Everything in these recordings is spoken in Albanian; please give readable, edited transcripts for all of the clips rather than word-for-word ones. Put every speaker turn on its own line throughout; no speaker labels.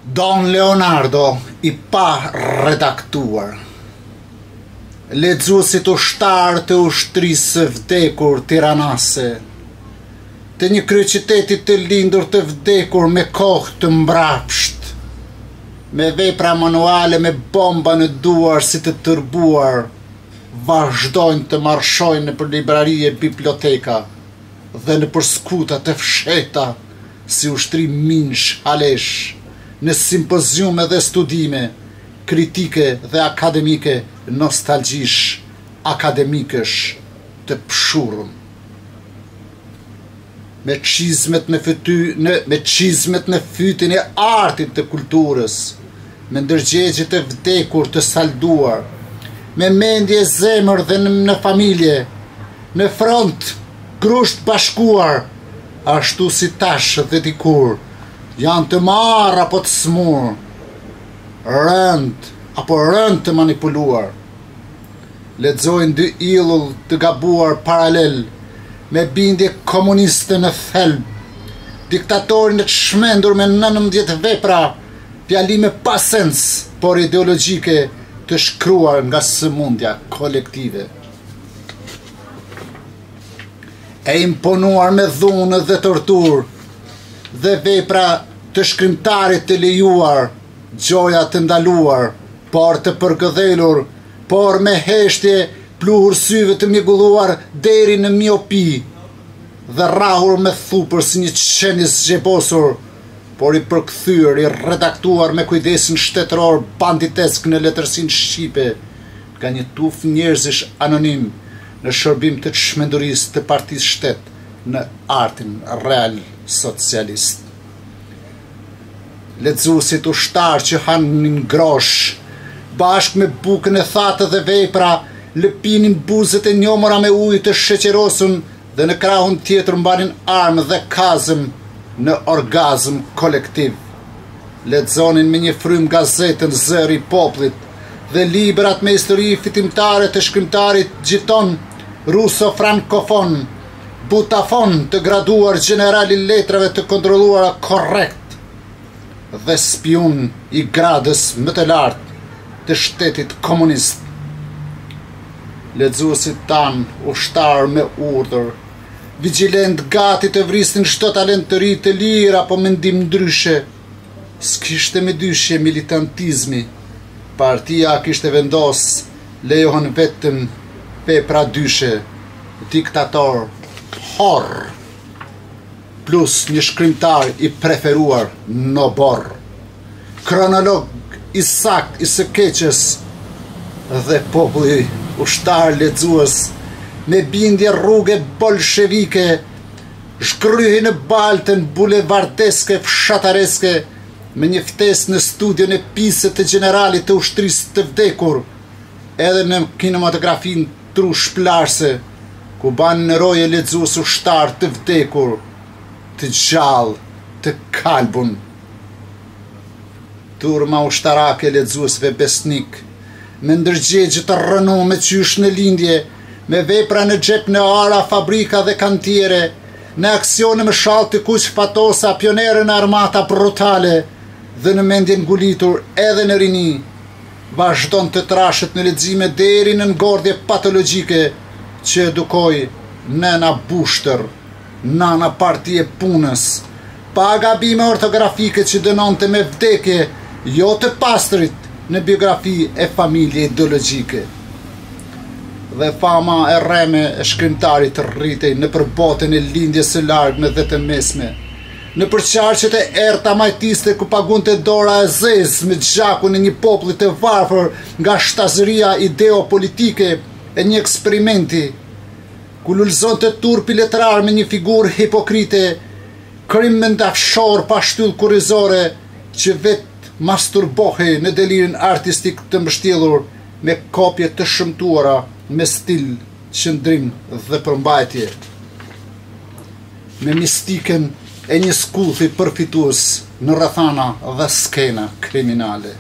Don Leonardo, i pa redaktuar. Lexuesit ushtar të ushtrisë vdekur tiranase, të një kryeqyteti të lindur të vdekur me kohë të mbrapsht, me vepra manuale me bomba në duar si të tërbuar, vazhdojnë të marshojnë në për librarie biblioteka dhe në për skuta të fsheta si ushtri minsh halesh, në simpoziume dhe studime, kritike dhe akademike, nostalgjish, akademikësh të pshurëm. Me qizmet në fytin e artit të kulturës, me ndërgjegjit e vdekur të salduar, me mendje zemër dhe në familje, në front, grusht bashkuar, ashtu si tash dhe dikur, janë të marrë apo të smurë, rënd apo rënd të manipuluar. Lexojnë dy illull të gabuar paralel, me bindje komuniste në thelb, diktatorin e të shmendur me 19 vepra, fjalime pa sens, por ideologjike të shkruar nga sëmundja kolektive. E imponuar me dhunë dhe tortur, dhe vepra të shkrimtarit të lejuar, gjoja të ndaluar, por të përgëdhelur, por me heshtje pluhur syve të mjegulluar deri në miopi, dhe rrahur me thupër si një qenis zgjebosur, por i përkthyer, i redaktuar me kujdesin shtetëror banditesk në letërsinë shqipe, nga një tuf njerëzish anonim në shërbim të çmendurisë të partisë shtet në artin real socialist. Lexuesit ushtar që hanin grosh, bashk me bukën e thatë dhe vepra, lëpinin buzët e njomëra me ujë të sheqerosën dhe në krahun tjetër mbanin armë dhe kazëm në orgazm kolektiv. Lexonin me një frym gazetën Zëri i popullit dhe librat me histori fitimtare të shkrimtarit Gjiton, ruso-frankofon, butafon të graduar generali letrave të kontrolluara korrekt dhe spiun i gradës më të lartë të shtetit komunist. Lexuesit tan, ushtar me urdhër, vigjilent gati të vrisnin çdo talent të ri të lirë apo mendim ndryshe. S'kishte me dyshje militantizmi. Partia kishte vendos, lejohen vetëm vepra dyshe, diktator, horr, plus një shkrimtar i preferuar në borë, kronolog i sakt i së keqes dhe populli ushtar lexues me bindje rrugë bolshevike, shkryhi në baltën bulevardeske fshatareske me një ftesë në studion e pisë të generalit të ushtrisë të vdekur, edhe në kinematografin tru shplarse, ku banë në roje lexues ushtar të vdekur, të gjallë, të kalbun. Turma ushtarake lexuesve besnik, me ndërgjegje të rënuar me qysh në lindje, me vepra në xhep në ara, fabrika dhe kantiere, në aksione me shall të kuq patosa, pionere në armata brutale, dhe në mendje ngulitur edhe në rini, vazhdon të trashet në lexime deri në ngordhje patologjike që edukoi nëna Bushtër, nana partie punës, pa gabime ortografike që dënonte me vdekje, jo të pastrit në biografi e familje ideologjike. Dhe fama e rreme e shkrimtarit rritej në përbotën e lindjes së largme dhe të mesme, në përqarqet e erta majtiste ku pagunte dora e zezë me gjakun e një populli të varfër nga shtazëria ideopolitike e një eksperimenti, ku lulëzonte turpi letrar me një figurë hipokrite, krim mendafshor pa shtyllë kurrizore, që vetë masturbohej në delirin artistik të mbështjellur me kopje të shëmtuara me stil, qëndrim dhe përmbajtje. Me mistiken e një skullthi përfitues në rrethana dhe skena kriminale.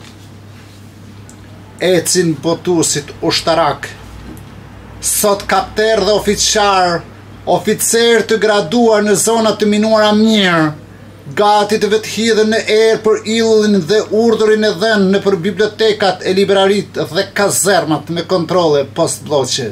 Ecin botuesit ushtarak, sot kapter dhe oficer të graduar në zonat të minuara mirë, gati të vetë hidhen në erë për illin dhe urdhërin e dhenë në për bibliotekat e liberarit dhe kazermat me kontrole post-bloqe.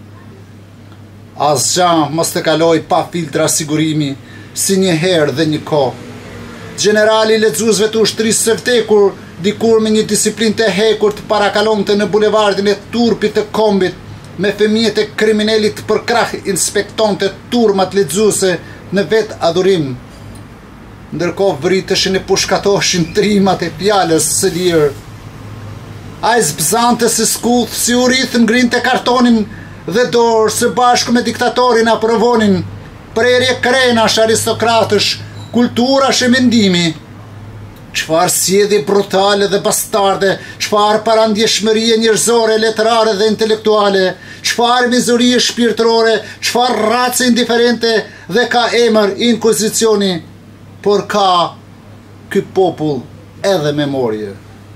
Asgja mos të kaloj pa filtra sigurimi, si një herë dhe një kohë. Generali lexuesve të ushtrisë së vdekur, dikur me një disiplinë të hekur të parakalonte në bulevardin e turpit të kombit, me fëmijët e kriminalit për krah inspektonte turmat lexuese në vetë adhurim. Ndërkohë vriteshin e pushkatoshin trimat e fjalës së lirë. Ai zbzante se skuth si u rithë ngrinte kartonin dhe dorë së bashku me diktatorin aprovonin, prerje krenash aristokratësh, kulturash e mendimi. Çfarë sjellje brutale dhe bastarde, çfarë parandjeshmërie njerëzore, letrare dhe intelektuale, çfarë mizurie shpirtërore, çfarë race indiferente dhe ka emër inkuzicioni, por ka ky popull edhe memorje.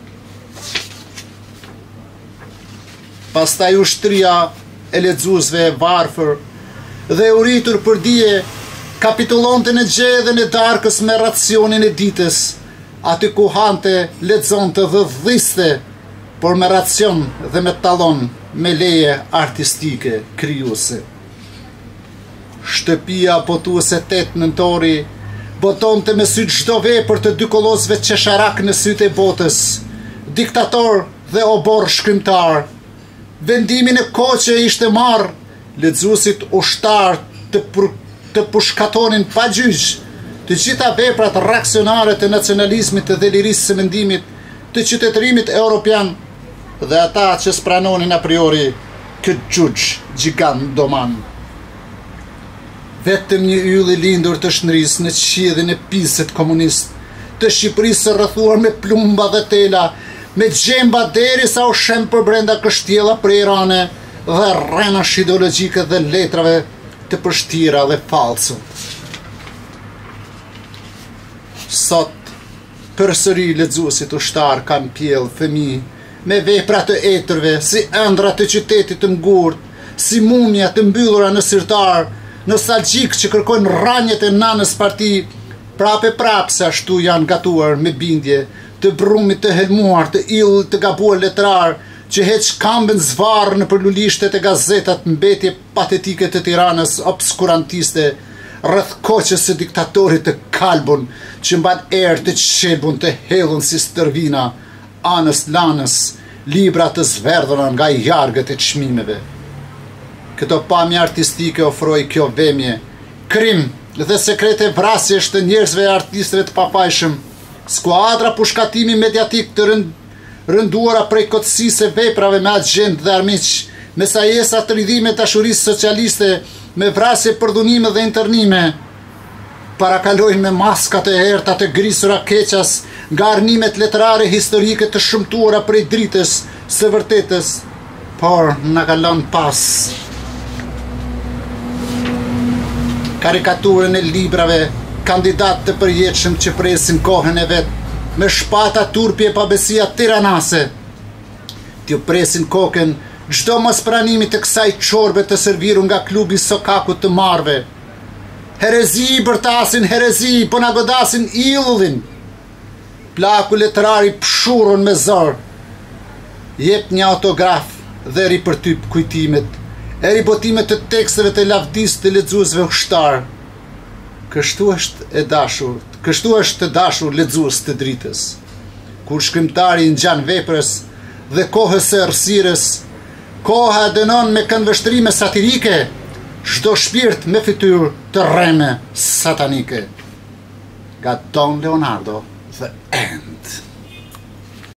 Pastaj ushtria e lexuesve e varfër dhe e uritur për dije kapitulonte në gjedhën e darkës me racionin e ditës, aty ku hante, lexonte dhe dhiste, por me racion dhe me tallon, me leje artistike krijuese. Shtëpia botuese 8 nëntori botonte me sy çdo vepër të dy kollosëve qesharak në sytë e botës, diktator dhe obor shkrimtar. Vendimin e koqe ishte marrë, lexuesit ushtar të pushkatonin pa gjyq të gjitha veprat reaksionare të nacionalizmit dhe lirisë së mendimit të qytetërimit europian dhe ata që spranonin a priori këtë gjyq gjigant doman. Vetëm një yll i lindur të shnrisë në qiellin e piset komunist, të Shqipërisë së rrethuar me plumba dhe tela, me gjemba derisa u shem për brenda kështjella prerane dhe rrenash ideologjike dhe letrave të përshtira dhe falso. Sot, përsëri lexuesit ushtar kanë pjell fëmijë me vepra të etërve, si ëndra të qytetit të ngurt, si mumja të mbyllura në sirtar, nostalgjik që kërkojnë rranjet e nanës parti, prapë se ashtu janë gatuar me bindje, të brumit të helmuar, të ill të gabuar letrar, që heq kamben zvarë në përlulishtet e gazetat mbetje patetike të Tiranës obskurantiste, rreth koqës së diktatorit të kalbun, që mban erë të qelbun të hellun si stërvina, anës lanës, libra të zverdhura nga jargët e çmimeve. Këto pamje artistike ofroi kjo vemje, krim dhe sekrete vrasjesh të njerëzve e artistëve të papajshëm, skuadra pushkatimi mediatik të rënduara prej kotësisë e veprave me agent dhe armiq, me sajesa të ridhime dashurisë socialiste, me vrasje përdhunime dhe internime, parakalojnë me maskat e erta të grisura keqas nga arnimet letrare historike të shëmtuara prej dritës së vërtetës, por na kalon pas karikaturën e librave, kandidat të përjetshëm që presin kohën e vetë, me shpata turpje pa besia tiranase. T'ju presin kokën çdo mospranimi të kësaj çorbe të serviru nga klubi Sokaku të marve. Herezi bërtasin herezi, po na godasin illullin. Plaku letrari pshurën me zor. Jep një autograf dhe ripërtyp kujtimet, e ribotimet të teksteve të lavdis të lexuesve ushtar. Kështu është të dashur lexues të dritës. Kur shkrimtari ngjan veprës dhe kohës së errësirës, koha dënon me këndvështrime satirike, çdo shpirt me fytyrë të rreme satanike. Nga Don Leonardo, The End.